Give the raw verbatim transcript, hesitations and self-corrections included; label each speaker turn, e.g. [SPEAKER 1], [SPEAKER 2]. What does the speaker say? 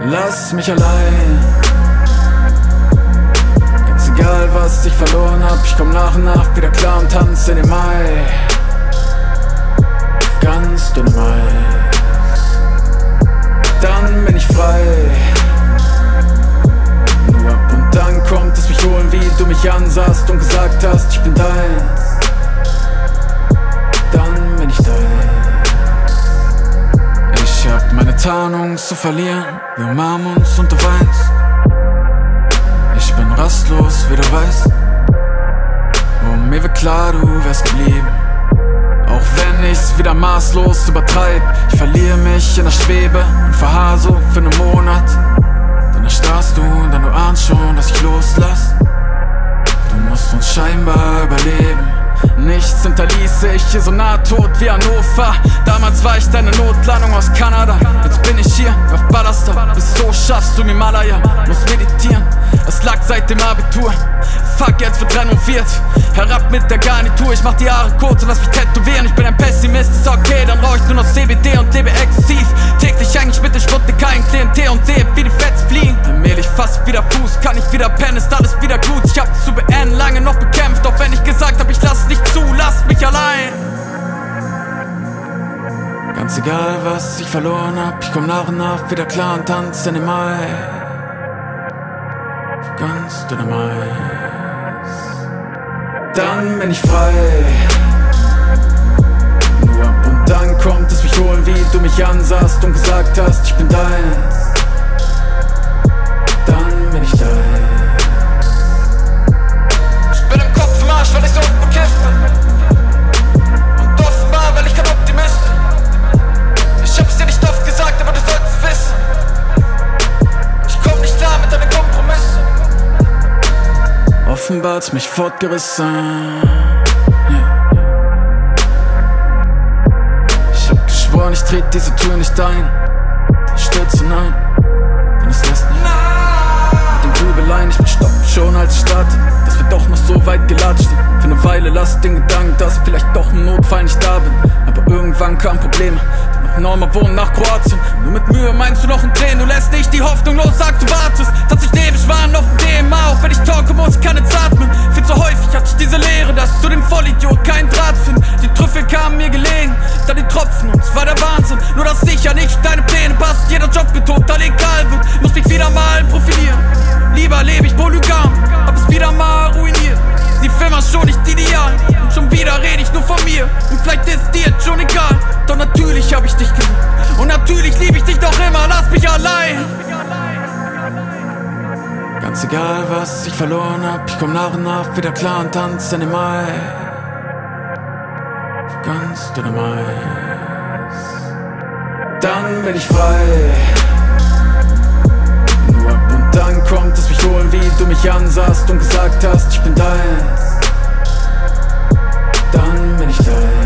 [SPEAKER 1] lass mich allein. Ganz egal was ich verloren hab, ich komm nach und nach wieder klar und tanze in den Mai. Ganz dünnem Eis, dann bin ich frei. Nur ab und dann kommt es mich holen, wie du mich ansahst und gesagt hast, ich bin deins. Dann bin ich deins. Ich hab meine Tarnung zu verlieren, wir umarmen uns und du weinst. Ich bin rastlos, wie du weißt, und mir wird klar, du wärst geblieben. Auch wenn ich's wieder maßlos übertreib, ich verliere mich in der Schwebe und verharr so für einen Monat. Dann erstarrst du und dann du ahnst schon, dass ich loslass. Du musst uns scheinbar überleben. Nichts hinterließ ich hier so nah tot wie Hannover. Damals war ich deine Notlandung aus Kanada. Jetzt bin ich hier auf Ballast, bis so schaffst du im Himalaya. Muss meditieren, es lag seit dem Abitur. Fuck, jetzt wird renoviert, herab mit der Garnitur. Ich mach die Haare kurz und lass mich tätowieren. Ich bin ein Pessimist, ist okay, dann rauch ich nur noch C B D und lebe exzessiv. Täglich eigentlich mit der Sputnik, kein Klientel und sehe wie die Fets fliegen. Allmählich fast wieder Fuß, kann ich wieder pennen, ist alles wieder gut. Ich hab's zu beenden, lange noch bekämpft, auch wenn ich gesagt hab, ich lass nicht zu, lasst mich allein. Ganz egal was ich verloren hab, ich komm nach und nach wieder klar und tanze in den Mai. Ganz dünnem Eis, dann bin ich frei. Nur ab und dann kommt es mich holen, wie du mich ansahst und gesagt hast, ich bin deins. Dann bin ich deins. Ich bin im Kopf im Arsch, weil ich so oft bekifft bin. Und offenbar, weil ich kein Optimist bin. Ich hab's dir nicht oft gesagt, aber du solltest wissen, ich komm nicht klar mit deinen Kompromissen. Offenbar hat's mich fortgerissen, yeah. Ich hab geschworen, ich tret diese Tür nicht ein. Dann stürzt hinein, denn es lässt nicht. Mit den Grübeleien, ich will stoppen schon als ich starte. Dass wir doch noch so weit gelatscht sind. Für eine Weile lass den Gedanken, dass vielleicht doch im Notfall nicht da bin. Aber irgendwann kamen Probleme, die noch normal wohnen nach Kroatien. Nur mit Mühe meinst du noch ein Tränen, du lässt nicht die Hoffnung los, sagst du wartest. Dass ich ewig war noch ein Thema, auch wenn ich talke, muss ich kann jetzt atmen. Viel zu häufig hatte ich diese Leere, dass zu dem Vollidiot keinen Draht find. Die Trüffel kamen mir gelegen, dann die Tropfen und es war der Wahnsinn. Nur dass sicher nicht deine Pläne passt, jeder Job wird total egal wird. Muss mich wieder mal profilieren, lieber lebe ich polygam, hab es wieder mal ruiniert. Die Firma ist schon nicht ideal und schon wieder rede ich nur von mir. Und vielleicht ist dir jetzt schon egal, doch natürlich hab ich dich geliebt. Und natürlich lieb ich dich doch immer, lass mich allein. Ganz egal was ich verloren hab, ich komm nach und nach wieder klar und tanze in den Mai. Ganz dünnem Eis, dann bin ich frei. Nur ab und dann kommt es mich holen, wie du mich ansahst und gesagt hast, ich bin deins. Dann bin ich deins.